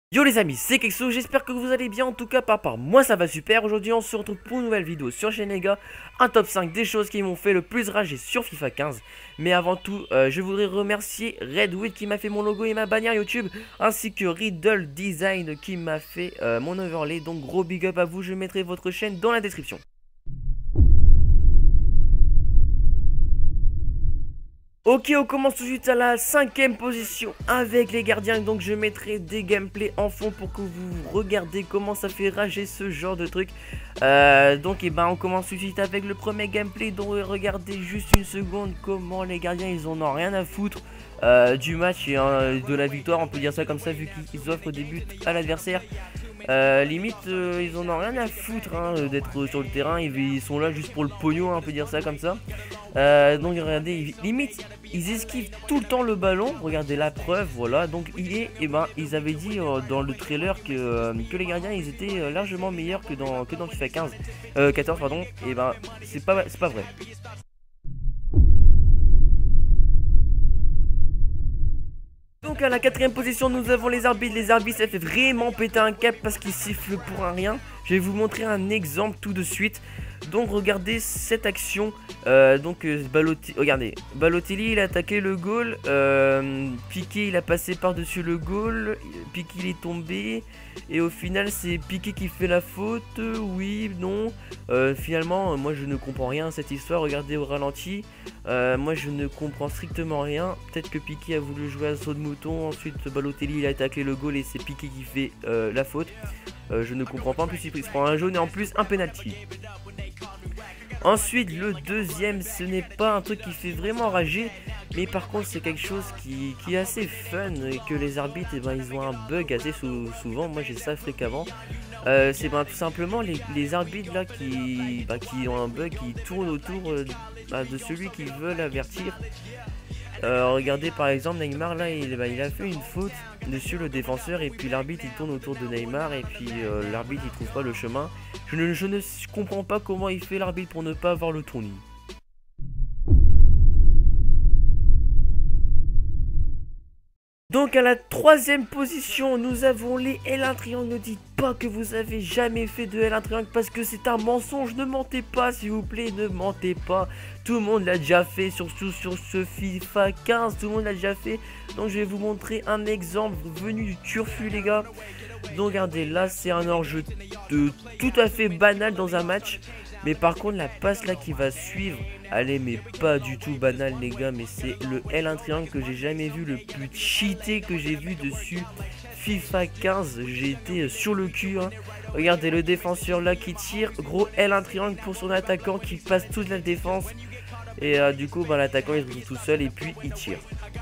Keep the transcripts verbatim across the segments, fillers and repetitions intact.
Yo les amis, c'est Kexo, j'espère que vous allez bien, en tout cas par part, moi ça va super. Aujourd'hui on se retrouve pour une nouvelle vidéo sur chaîne les gars, un top cinq des choses qui m'ont fait le plus rager sur FIFA quinze. Mais avant tout, euh, je voudrais remercier Redwood qui m'a fait mon logo et ma bannière YouTube, ainsi que Riddle Design qui m'a fait euh, mon overlay. Donc gros big up à vous, je mettrai votre chaîne dans la description. Ok, on commence tout de suite à la cinquième position avec les gardiens. Donc je mettrai des gameplays en fond pour que vous regardez comment ça fait rager ce genre de truc. euh, Donc et ben on commence tout de suite avec le premier gameplay. Donc regardez juste une seconde comment les gardiens ils en ont rien à foutre euh, du match et euh, de la victoire. On peut dire ça comme ça vu qu'ils offrent des buts à l'adversaire. Euh, limite euh, ils en ont rien à foutre hein, d'être sur le terrain. Ils, ils sont là juste pour le pognon, on peut dire ça comme ça. euh, Donc regardez, limite ils esquivent tout le temps le ballon. Regardez la preuve, voilà. Donc il est, et ben ils avaient dit euh, dans le trailer que, euh, que les gardiens ils étaient euh, largement meilleurs que dans, que dans FIFA quinze, euh, quatorze pardon. Et ben c'est pas, c'est pas vrai. Donc à la quatrième position nous avons les arbitres. Les arbitres ça fait vraiment péter un cap parce qu'ils sifflent pour un rien. Je vais vous montrer un exemple tout de suite. Donc regardez cette action. euh, Donc euh, Balotelli, regardez, Balotelli il a attaqué le goal, euh, Piqué il a passé par dessus le goal, Piqué il est tombé. Et au final c'est Piqué qui fait la faute. Oui, non, euh, finalement moi je ne comprends rien à cette histoire. Regardez au ralenti, euh, moi je ne comprends strictement rien. Peut-être que Piqué a voulu jouer à saut de mouton. Ensuite Balotelli il a attaqué le goal et c'est Piqué qui fait euh, la faute. euh, Je ne comprends pas. En plus il se prend un jaune et en plus un penalty. Ensuite le deuxième, ce n'est pas un truc qui fait vraiment rager, mais par contre c'est quelque chose qui, qui est assez fun et que les arbitres eh ben, ils ont un bug assez sou souvent. Moi j'ai ça fréquemment. euh, C'est ben, tout simplement les, les arbitres là qui, bah, qui ont un bug, qui tournent autour euh, bah, de celui qu'ils veulent avertir. Euh, regardez par exemple Neymar là il, bah, il a fait une faute dessus le défenseur et puis l'arbitre il tourne autour de Neymar et puis euh, l'arbitre il trouve pas le chemin. Je ne, je ne comprends pas comment il fait l'arbitre pour ne pas avoir le tournis. Donc à la troisième position nous avons les L un triangle. Ne dites pas que vous avez jamais fait de L un triangle parce que c'est un mensonge. Ne mentez pas s'il vous plaît, ne mentez pas. Tout le monde l'a déjà fait, surtout sur ce FIFA quinze, tout le monde l'a déjà fait. Donc je vais vous montrer un exemple venu du turfu les gars. Donc regardez, là c'est un hors-jeu de tout à fait banal dans un match. Mais par contre la passe là qui va suivre, allez mais pas du tout banal les gars. Mais c'est le L un triangle que j'ai jamais vu, le plus cheaté que j'ai vu dessus FIFA quinze. J'ai été sur le cul hein. Regardez le défenseur là qui tire, gros L un triangle pour son attaquant qui passe toute la défense. Et euh, du coup bah, l'attaquant il se retrouve tout seul et puis il tire.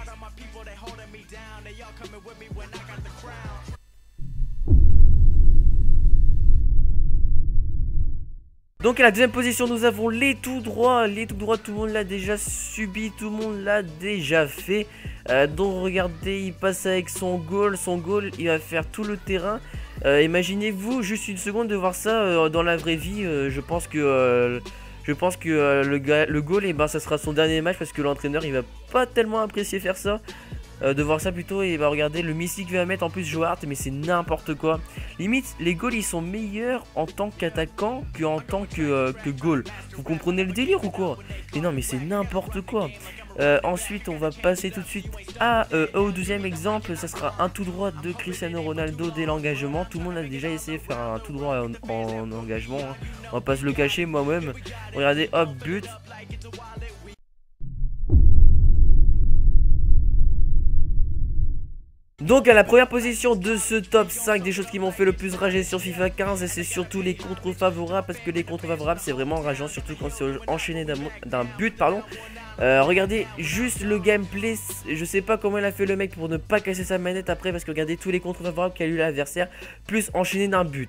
Donc à la deuxième position nous avons les tout droits. Les tout droits tout le monde l'a déjà subi, tout le monde l'a déjà fait. euh, Donc regardez il passe avec son goal. Son goal il va faire tout le terrain. euh, Imaginez-vous juste une seconde de voir ça euh, dans la vraie vie. euh, Je pense que euh, Je pense que euh, le, gars, le goal et eh ben, ça sera son dernier match parce que l'entraîneur il va pas tellement apprécier faire ça. Euh, de voir ça plutôt et bah regardez le mystique va mettre en plus Joe Hart, mais c'est n'importe quoi. Limite les goals ils sont meilleurs en tant qu'attaquant que en tant que, euh, que goal. Vous comprenez le délire ou quoi? Et non mais c'est n'importe quoi. euh, Ensuite on va passer tout de suite à, euh, au deuxième exemple. Ça sera un tout droit de Cristiano Ronaldo dès l'engagement. Tout le monde a déjà essayé de faire un tout droit en, en engagement hein. On va pas se le cacher, moi-même. Regardez hop but. Donc à la première position de ce top cinq des choses qui m'ont fait le plus rager sur FIFA quinze, et c'est surtout les contres favorables, parce que les contres favorables c'est vraiment rageant, surtout quand c'est enchaîné d'un but pardon. Euh, regardez juste le gameplay, je sais pas comment il a fait le mec pour ne pas casser sa manette après, parce que regardez tous les contres favorables qu'a eu l'adversaire, plus enchaîné d'un but.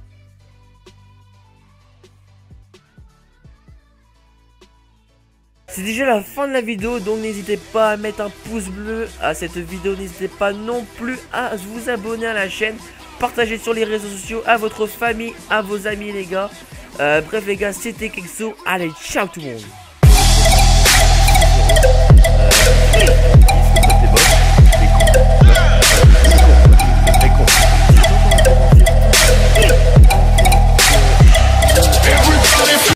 C'est déjà la fin de la vidéo, donc n'hésitez pas à mettre un pouce bleu à cette vidéo. N'hésitez pas non plus à vous abonner à la chaîne, partager sur les réseaux sociaux à votre famille, à vos amis les gars. euh, Bref les gars, c'était Kexo. Allez, ciao tout le monde. euh,